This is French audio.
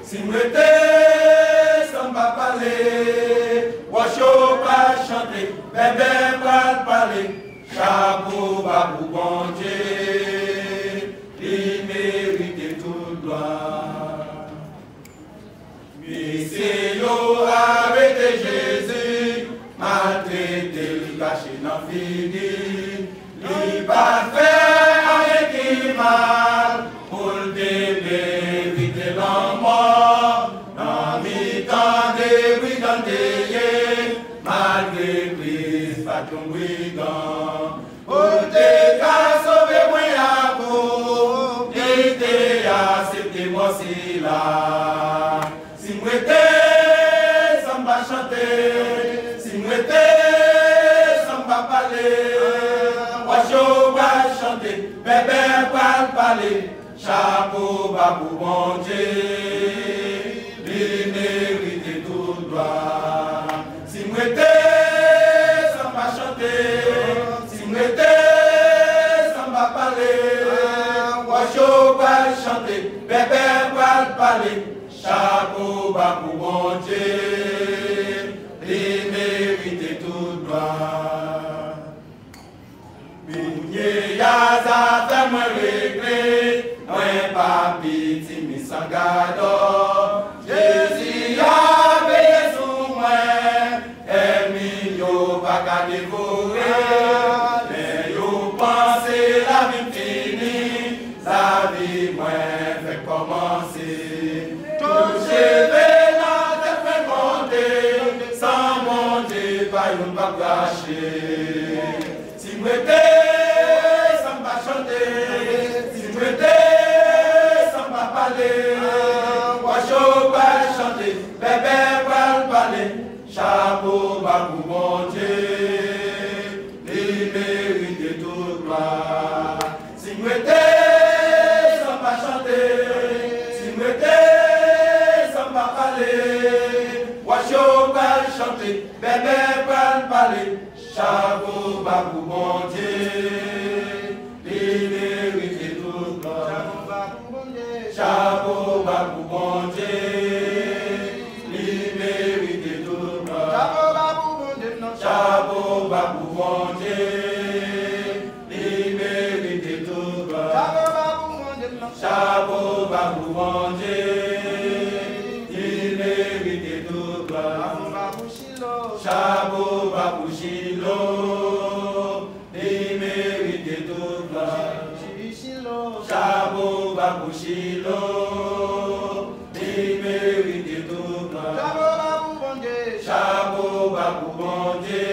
Si m'étais sans pas parler, Wacho pas chanter, bébé pas parler, chapeau babou bon Dieu, il mérite tout gloire. Messieurs, arrêtez Jésus, maltraité, il caché dans fini, il pas fait rien qui mal, pour le mériter l'homme mort, dans mi-temps des brigands déliés, malgré Christ, pas ton brigand. Pour te qu'à sauver moi à vous, il t'a accepté moi si là. Si moi t'es sans pas chanter, si moi t'es sans pas parler, moi je vais chanter, bébé va parler, chapeau babou bon Dieu, il mérite tout gloire. Si moi t'es sans pas chanter, si moi t'es sans pas parler, moi je vais chanter, bébé va parler, chapeau babou bon Dieu, il mérite tout gloire. Minye yaza fait moi régler, moi pas piti mi sangado. Jésus a veillé sur moi, et mi yo pas qu'à dévorer. Mais yo pense la vie finie, la vie moi fait commencer. Touché la tête fait monter, sans monter pas yon pas gâcher. Si moi t'es sans pas chanter, si moi t'es sans pas parler, moi je vais chanter, bébé va parler, chapeau babou mon Dieu, il mérite toute gloire. Si moi t'es sans pas chanter, si moi t'es sans pas parler, moi je vais chanter, bébé va parler, chapeau babou mon Dieu, il mérite tout gloire. Chapeau babou mon Dieu, il mérite tout gloire. Chapeau babou mon Dieu, il mérite tout gloire. Chapeau babou mon Dieu, il mérite tout gloire. Chapeau babou Chilo, il mérite tout gloire. Chapeau babou Chilo, il mérite tout gloire. Chapeau babou bon Dieu,